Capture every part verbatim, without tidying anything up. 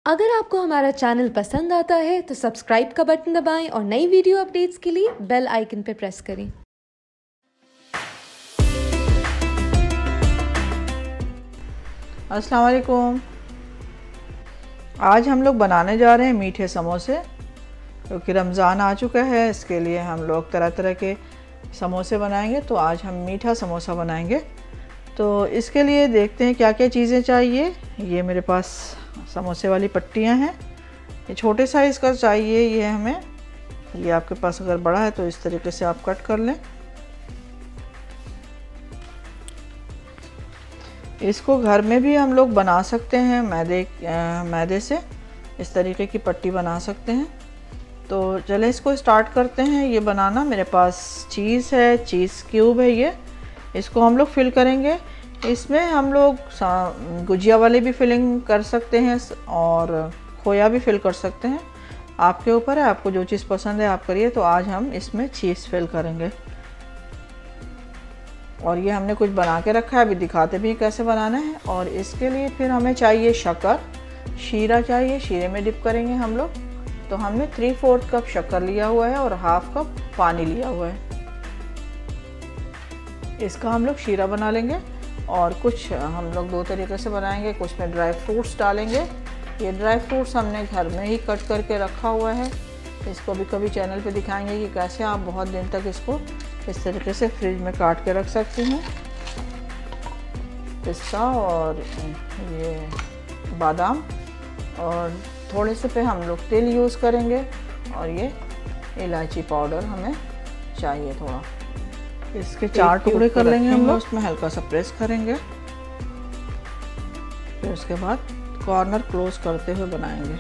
अगर आपको हमारा चैनल पसंद आता है तो सब्सक्राइब का बटन दबाएं और नई वीडियो अपडेट्स के लिए बेल आइकन पर प्रेस करें। अस्सलाम वालेकुम। आज हम लोग बनाने जा रहे हैं मीठे समोसे, क्योंकि रमज़ान आ चुका है। इसके लिए हम लोग तरह तरह के समोसे बनाएंगे। तो आज हम मीठा समोसा बनाएंगे। तो इसके लिए देखते हैं क्या क्या चीज़ें चाहिए। ये मेरे पास समोसे वाली पट्टियाँ हैं। ये छोटे साइज़ का चाहिए ये हमें। ये आपके पास अगर बड़ा है तो इस तरीके से आप कट कर लें। इसको घर में भी हम लोग बना सकते हैं, मैदे मैदे से इस तरीके की पट्टी बना सकते हैं। तो चले इसको स्टार्ट करते हैं ये बनाना। मेरे पास चीज़ है, चीज़ क्यूब है। ये इसको हम लोग फिल करेंगे। इसमें हम लोग गुजिया वाले भी फिलिंग कर सकते हैं और खोया भी फिल कर सकते हैं। आपके ऊपर है, आपको जो चीज़ पसंद है आप करिए। तो आज हम इसमें चीज़ फिल करेंगे। और ये हमने कुछ बना के रखा है, अभी दिखाते भी कैसे बनाना है। और इसके लिए फिर हमें चाहिए शक्कर, शीरा चाहिए। शीरे में डिप करेंगे हम लोग। तो हमने थ्री फोर्थ कप शक्कर लिया हुआ है और हाफ कप पानी लिया हुआ है। इसका हम लोग शीरा बना लेंगे। और कुछ हम लोग दो तरीके से बनाएंगे। कुछ में ड्राई फ्रूट्स डालेंगे। ये ड्राई फ्रूट्स हमने घर में ही कट करके रखा हुआ है। इसको भी कभी चैनल पे दिखाएंगे कि कैसे आप बहुत दिन तक इसको इस तरीके से फ्रिज में काट के रख सकते हैं। पिस्ता और ये बादाम, और थोड़े से पे हम लोग तेल यूज़ करेंगे। और ये इलायची पाउडर हमें चाहिए थोड़ा। इसके चार टुकड़े कर लेंगे हम लोग। उसमें हल्का सा प्रेस करेंगे। फिर उसके बाद कॉर्नर क्लोज करते हुए बनाएंगे।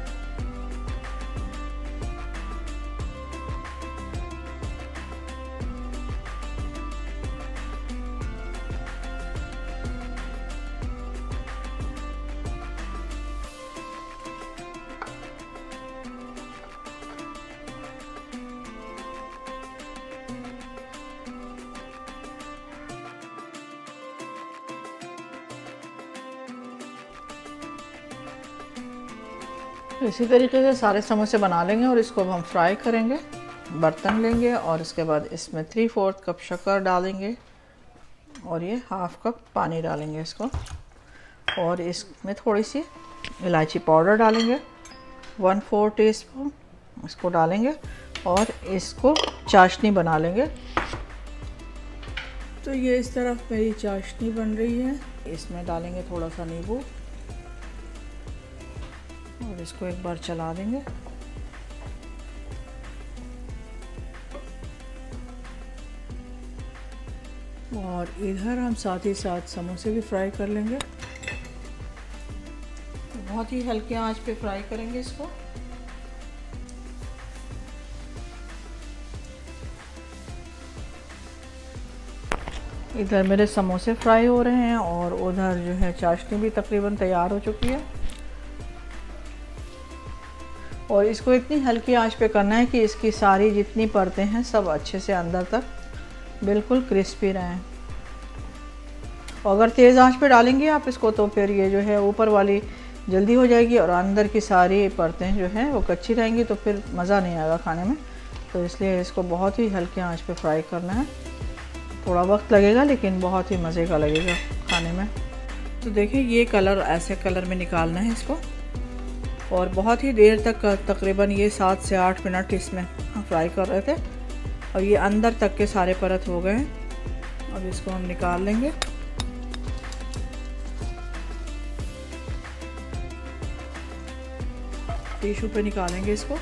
इसी तरीके से सारे समोसे बना लेंगे और इसको अब हम फ्राई करेंगे। बर्तन लेंगे और इसके बाद इसमें थ्री फोर्थ कप शक्कर डालेंगे और ये हाफ कप पानी डालेंगे इसको। और इसमें थोड़ी सी इलायची पाउडर डालेंगे, वन फोर टी स्पून इसको डालेंगे। और इसको चाशनी बना लेंगे। तो ये इस तरफ मेरी चाशनी बन रही है। इसमें डालेंगे थोड़ा सा नींबू और इसको एक बार चला देंगे। और इधर हम साथ ही साथ समोसे भी फ्राई कर लेंगे। बहुत ही हल्के आंच पे फ्राई करेंगे इसको। इधर मेरे समोसे फ्राई हो रहे हैं और उधर जो है चाशनी भी तकरीबन तैयार हो चुकी है। और इसको इतनी हल्की आंच पे करना है कि इसकी सारी जितनी परतें हैं सब अच्छे से अंदर तक बिल्कुल क्रिस्पी रहें। और अगर तेज़ आंच पे डालेंगे आप इसको तो फिर ये जो है ऊपर वाली जल्दी हो जाएगी और अंदर की सारी परतें जो हैं वो कच्ची रहेंगी, तो फिर मज़ा नहीं आएगा खाने में। तो इसलिए इसको बहुत ही हल्की आंच पे फ्राई करना है। थोड़ा वक्त लगेगा लेकिन बहुत ही मज़े का लगेगा खाने में। तो देखिए ये कलर ऐसे कलर में निकालना है इसको। और बहुत ही देर तक, तकरीबन ये सात से आठ मिनट इसमें हम फ्राई कर रहे थे। और ये अंदर तक के सारे परत हो गए हैं। अब इसको हम निकाल लेंगे। टिश्यू पे निकालेंगे इसको।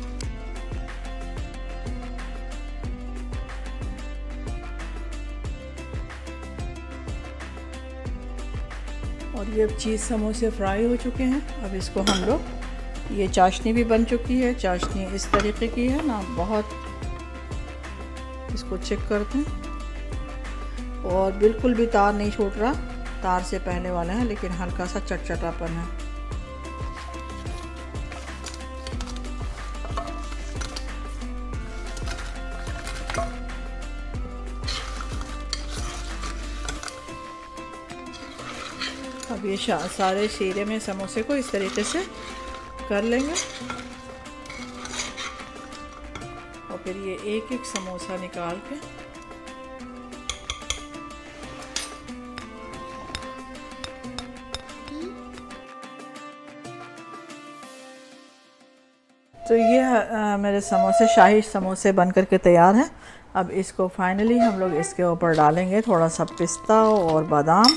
और ये अब चीज़ समोसे फ्राई हो चुके हैं। अब इसको हम लोग, ये चाशनी भी बन चुकी है। चाशनी इस तरीके की है ना, बहुत, इसको चेक करते हैं। और बिल्कुल भी तार नहीं छूट रहा, तार से पहले वाला है लेकिन हल्का सा चटचटापन है। अब अब ये सारे शीरे में समोसे को इस तरीके से कर लेंगे और फिर ये एक एक समोसा निकाल के तो ये आ, मेरे समोसे शाही समोसे बन कर के तैयार हैं। अब इसको फाइनली हम लोग इसके ऊपर डालेंगे थोड़ा सा पिस्ता और बादाम।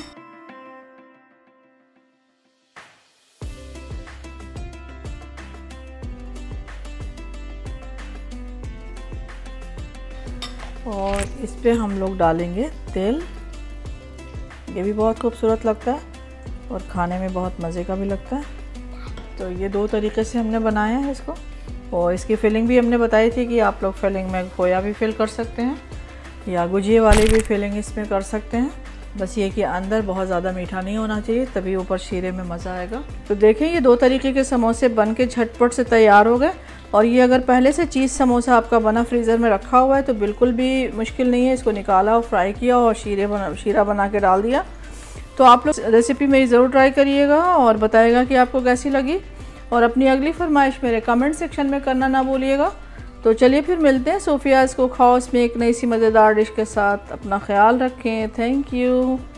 और इस पे हम लोग डालेंगे तेल। ये भी बहुत खूबसूरत लगता है और खाने में बहुत मज़े का भी लगता है। तो ये दो तरीके से हमने बनाया है इसको। और इसकी फिलिंग भी हमने बताई थी कि आप लोग फिलिंग में खोया भी फिल कर सकते हैं या गुजिया वाली भी फिलिंग इसमें कर सकते हैं। बस ये कि अंदर बहुत ज़्यादा मीठा नहीं होना चाहिए, तभी ऊपर शीरे में मज़ा आएगा। तो देखें ये दो तरीके के समोसे बन के झटपट से तैयार हो गए। और ये अगर पहले से चीज़ समोसा आपका बना फ्रीज़र में रखा हुआ है तो बिल्कुल भी मुश्किल नहीं है। इसको निकाला और फ्राई किया और शीरे बना शीरा बना के डाल दिया। तो आप लोग रेसिपी मेरी ज़रूर ट्राई करिएगा और बताइएगा कि आपको कैसी लगी। और अपनी अगली फरमाइश मेरे कमेंट सेक्शन में करना ना भूलिएगा। तो चलिए फिर मिलते हैं सोफियाज़ कुक हाउस में एक नई सी मज़ेदार डिश के साथ। अपना ख्याल रखें। Thank you.